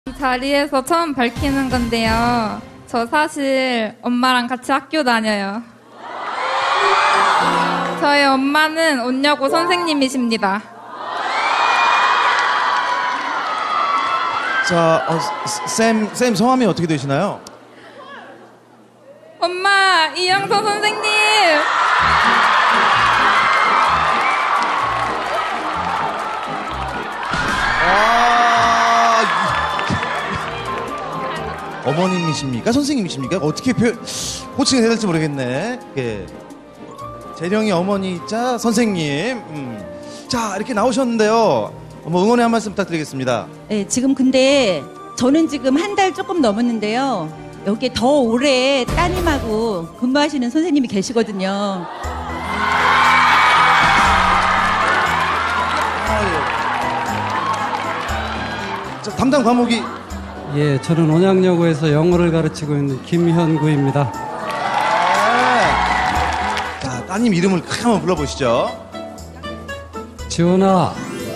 이 자리에서 처음 밝히는 건데요. 저 사실 엄마랑 같이 학교 다녀요. 저희 엄마는 온여고 선생님이십니다. 자, 쌤 성함이 어떻게 되시나요? 엄마, 이영서 선생님! 어머님이십니까? 선생님이십니까? 어떻게 호칭을 해야 될지 모르겠네. 예. 재령이 어머니자 선생님. 자, 이렇게 나오셨는데요. 응원의 한 말씀 부탁드리겠습니다. 네, 지금 근데 저는 지금 한 달 조금 넘었는데요. 여기에 더 오래 따님하고 근무하시는 선생님이 계시거든요. 자, 담당 과목이 예, 저는 온양여고에서 영어를 가르치고 있는 김현구입니다. 자, 따님 이름을 크게 한번 불러보시죠. 지원아.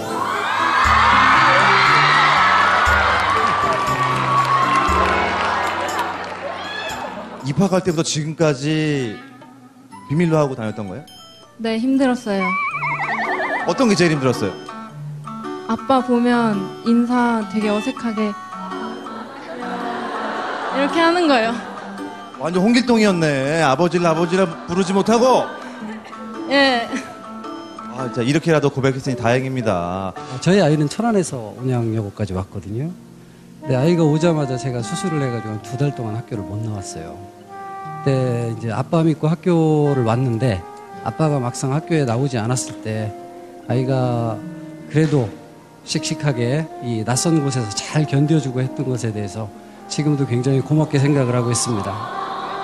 입학할 때부터 지금까지 비밀로 하고 다녔던 거예요? 네, 힘들었어요. 어떤 게 제일 힘들었어요? 아빠 보면 인사 되게 어색하게 이렇게 하는 거예요. 완전 홍길동이었네. 아버지라 부르지 못하고. 예. 아, 자, 이렇게라도 고백했으니 다행입니다. 저희 아이는 천안에서 온양여고까지 왔거든요. 근데 아이가 오자마자 제가 수술을 해가지고 2달 동안 학교를 못 나왔어요. 그때 이제 아빠 믿고 학교를 왔는데 아빠가 막상 학교에 나오지 않았을 때 아이가 그래도 씩씩하게 이 낯선 곳에서 잘 견뎌주고 했던 것에 대해서 지금도 굉장히 고맙게 생각을 하고 있습니다.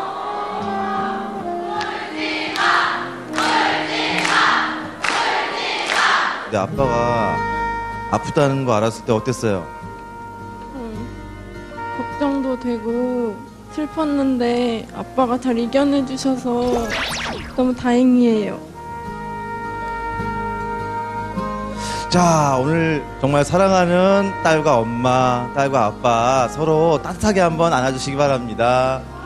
근데 아빠가 아프다는 거 알았을 때 어땠어요? 걱정도 되고 슬펐는데 아빠가 잘 이겨내 주셔서 너무 다행이에요. 자, 오늘 정말 사랑하는 딸과 엄마, 딸과 아빠 서로 따뜻하게 한번 안아주시기 바랍니다.